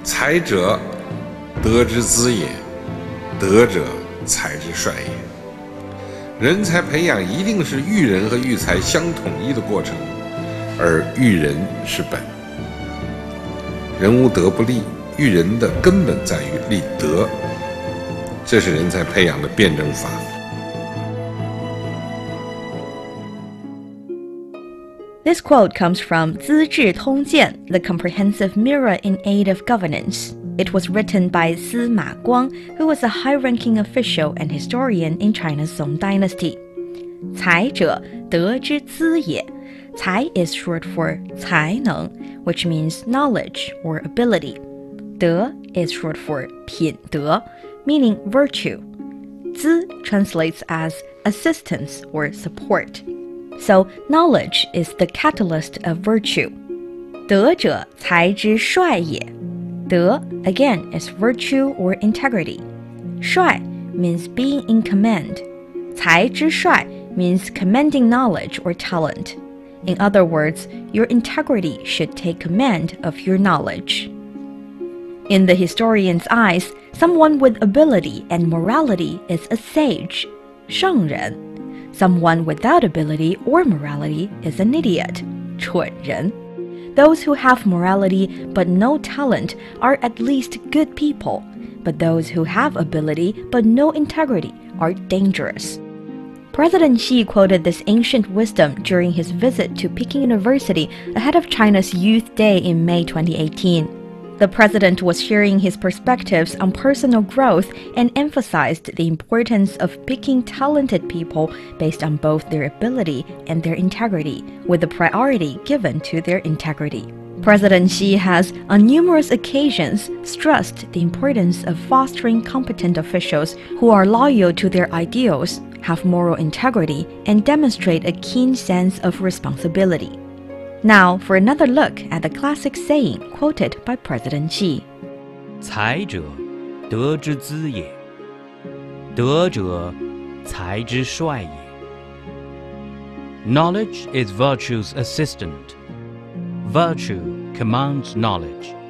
才者，德之资也；德者，才之帅也。人才培养一定是育人和育才相统一的过程，而育人是本。人无德不立，育人的根本在于立德，这是人才培养的辩证法。 This quote comes from 资治通鉴, the comprehensive mirror in aid of governance. It was written by Sima Guang, who was a high-ranking official and historian in China's Song dynasty. 才者，德之资也. 才 is short for 才能, which means knowledge or ability. 德 is short for 品德, meaning virtue. 资 translates as assistance or support. So knowledge is the catalyst of virtue. 德者，才之帅也. 德 again is virtue or integrity. 帅 means being in command. 才之帅 means commanding knowledge or talent. In other words, your integrity should take command of your knowledge. In the historian's eyes, someone with ability and morality is a sage, 圣人. Someone without ability or morality is an idiot, 蠢人. Those who have morality but no talent are at least good people, but those who have ability but no integrity are dangerous. President Xi quoted this ancient wisdom during his visit to Peking University ahead of China's Youth Day in May 2018. The president was sharing his perspectives on personal growth and emphasized the importance of picking talented people based on both their ability and their integrity, with the priority given to their integrity. President Xi has, on numerous occasions, stressed the importance of fostering competent officials who are loyal to their ideals, have moral integrity, and demonstrate a keen sense of responsibility. Now, for another look at the classic saying quoted by President Xi. 才者，德之资也；德者，才之帅也。Knowledge is virtue's assistant. Virtue commands knowledge.